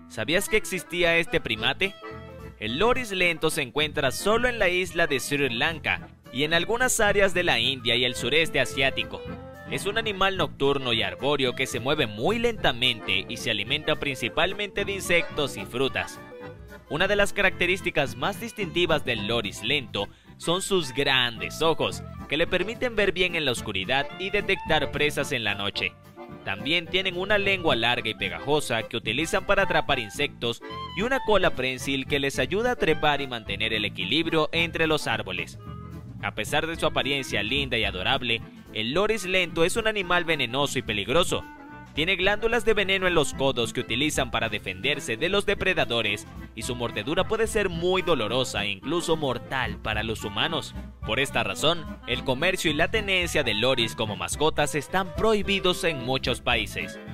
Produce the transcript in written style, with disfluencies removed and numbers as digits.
¿Sabías que existía este primate? El loris lento se encuentra solo en la isla de Sri Lanka y en algunas áreas de la India y el sureste asiático. Es un animal nocturno y arbóreo que se mueve muy lentamente y se alimenta principalmente de insectos y frutas. Una de las características más distintivas del loris lento son sus grandes ojos, que le permiten ver bien en la oscuridad y detectar presas en la noche. También tienen una lengua larga y pegajosa que utilizan para atrapar insectos y una cola prensil que les ayuda a trepar y mantener el equilibrio entre los árboles. A pesar de su apariencia linda y adorable, el loris lento es un animal venenoso y peligroso. Tiene glándulas de veneno en los codos que utilizan para defenderse de los depredadores y su mordedura puede ser muy dolorosa e incluso mortal para los humanos. Por esta razón, el comercio y la tenencia de loris como mascotas están prohibidos en muchos países.